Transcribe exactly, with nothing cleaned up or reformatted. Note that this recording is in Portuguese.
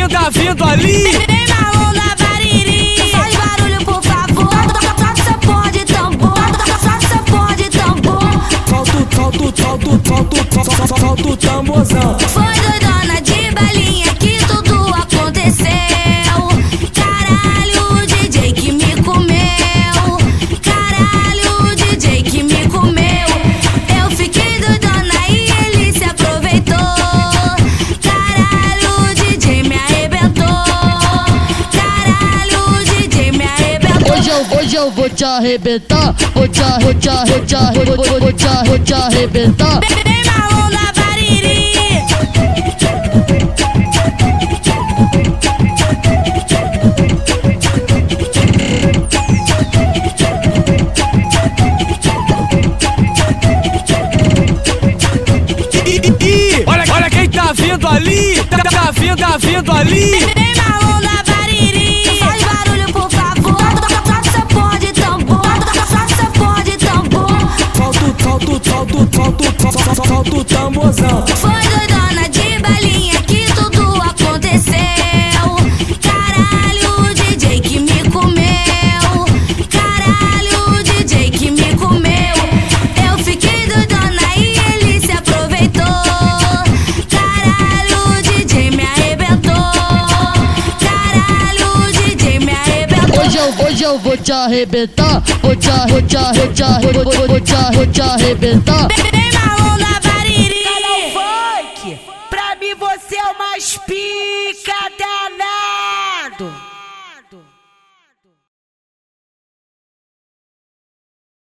quem tá vindo ali? Vem Marlon da Bariri. Faz barulho por favor. Solta essa porra de tambor. Solta essa porra de tambor. Solta, solta, solta, solta, solta o tamborzão. Foi doidona de balinha que tudo aconteceu. Caralho, D J que me comeu. Caralho, D J que me comeu. Eu fiquei doidona e ele se aproveitou. Caralho, D J me arrebentou. Caralho, D J me arrebentou. Hoje eu, hoje eu vou te arrebentar. Vou te, vou te, vou te, vou, vou, vou te, vou te arrebentar. Vem Marlon da Bariri. Olha, olha quem tá vindo ali, tá, tá vindo, tá vindo ali. Vem Marlon da Bariri. Faz barulho por favor. Solta essa porra de tambor. Solta essa porra de tambor. Solta, solta, solta, solta, solta, solta o tamborzão. Foi doidona de balinha que tudo aconteceu. Caralho, D J que me comeu. Caralho, D J que me comeu. Eu fiquei doidona e ele se aproveitou. Caralho, D J me arrebentou. Caralho, D J me arrebentou. Hoje eu, hoje eu vou te arrebentar. Vou te, vou te, vou te, vou, vou, vou te, vou te arrebentar. Vem Marlon da Bariri. Canal Funk, pra mim você é o mais pica danado.